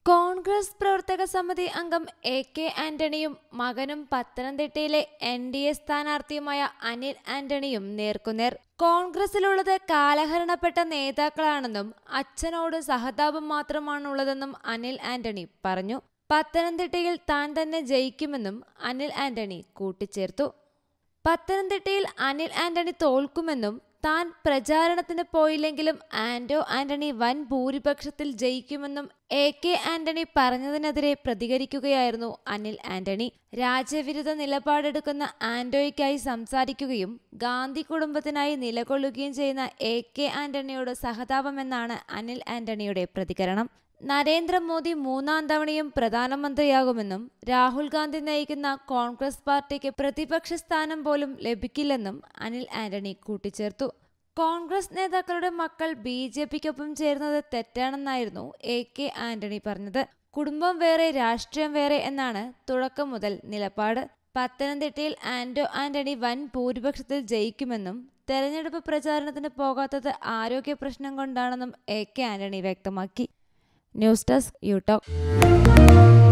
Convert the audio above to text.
കോൺഗ്രസ് പ്രവർത്തക സമിതി അംഗം എ.കെ. ആന്റണിയും മകനും പത്തനംതിട്ടയിലെ എൻ.ഡി.എ സ്ഥാനാർത്ഥിയുമായ അനിൽ ആന്റണിയും നേർക്കുനേർ. കോൺഗ്രസിലുള്ളത് കാലഹരണപ്പെട്ട നേതാക്കളാണെന്നും അച്ഛനോട് സഹതാപം മാത്രമാണുള്ളതെന്നും അനിൽ ആന്റണി പറഞ്ഞു. പത്തനംതിട്ടയിൽ താൻ തന്നെ ജയിക്കുമെന്നും അനിൽ ആന്റണി കൂട്ടിച്ചേർത്തു. പത്തനംതിട്ടയിൽ അനിൽ ആന്റണി തോൽക്കുമെന്നും താൻ പ്രചാരണത്തിന് പോയില്ലെങ്കിലും ആന്റണി വൻ ഭൂരിപക്ഷത്തിൽ ജയിക്കുമെന്നും എ.കെ. ആന്റണി പറഞ്ഞതിനെതിരെ പ്രതികരിക്കുകയായിരുന്നു അനിൽ ആന്റണി. രാജ്യവിരുദ്ധ നിലപാടെടുക്കുന്ന ആന്റോയ്ക്കായി സംസാരിക്കുകയും ഗാന്ധി കുടുംബത്തിനായി നിലകൊള്ളുകയും ചെയ്യുന്ന എ.കെ. ആന്റണിയോട് സഹതാപമെന്നാണ് അനിൽ ആന്റണിയുടെ പ്രതികരണം. നരേന്ദ്രമോദി 3ാം തവണയും പ്രധാനമന്ത്രിയാകുമെന്നും രാഹുൽ ഗാന്ധി നയിക്കുന്ന കോൺഗ്രസ് പാർട്ടിക്ക് പ്രതിപക്ഷ സ്ഥാനം പോലും ലഭിക്കില്ലെന്നും അനിൽ ആന്റണി കൂട്ടിച്ചേർത്തു. കോൺഗ്രസ് നേതാക്കളുടെ മക്കൾ ബി.ജെ.പിക്കൊപ്പം ചേരുന്നത് തെറ്റാണെന്നായിരുന്നു എ.കെ. ആന്റണി പറഞ്ഞത്. കുടുംബം വേറെ രാഷ്ട്രീയം വേറെ എന്നാണ് തുടക്കം മുതൽ നിലപാട്. പത്തനംതിട്ടയിൽ ആന്റണി വൻ ഭൂരിപക്ഷത്തിൽ ജയിക്കുമെന്നും തെരഞ്ഞെടുപ്പ് പ്രചാരണത്തിന് പോകാത്തത് ആരോഗ്യ പ്രശ്നം കൊണ്ടാണെന്നും എ.കെ. ആന്റണി വ്യക്തമാക്കി. News desk യൂടോക്ക്.